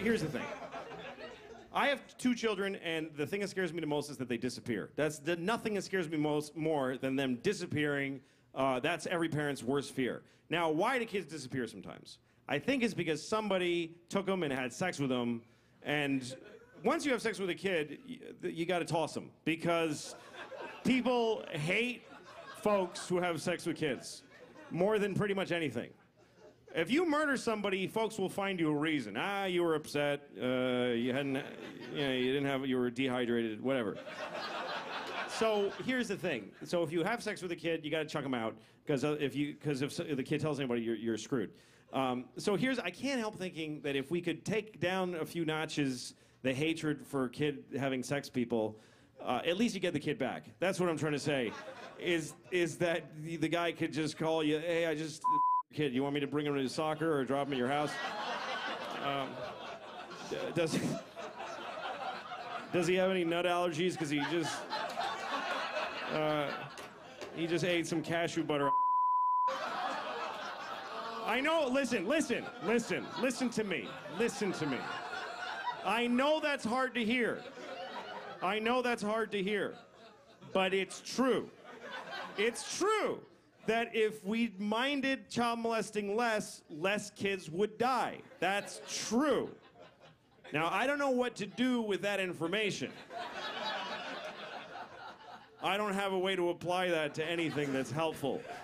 here's the thing. I have 2 children, and the thing that scares me the most is that they disappear. Nothing that scares me more than them disappearing. That's every parent's worst fear. Now, why do kids disappear sometimes? I think it's because somebody took them and had sex with them, and once you have sex with a kid, you got to toss them, because people hate folks who have sex with kids more than pretty much anything. If you murder somebody, folks will find you a reason. You were upset. You were dehydrated. Whatever. So here's the thing. So if you have sex with a kid, you got to chuck them out, because if the kid tells anybody, you're screwed. I can't help thinking that if we could take down a few notches the hatred for kid having sex people, at least you get the kid back. That's what I'm trying to say. Is that the guy could just call you, hey, I just kid, you want me to bring him to soccer or drop him at your house? Does he have any nut allergies? Because he just ate some cashew butter. I know, listen to me. I know that's hard to hear. But it's true. It's true that if we minded child molesting less kids would die. That's true. Now, I don't know what to do with that information. I don't have a way to apply that to anything that's helpful.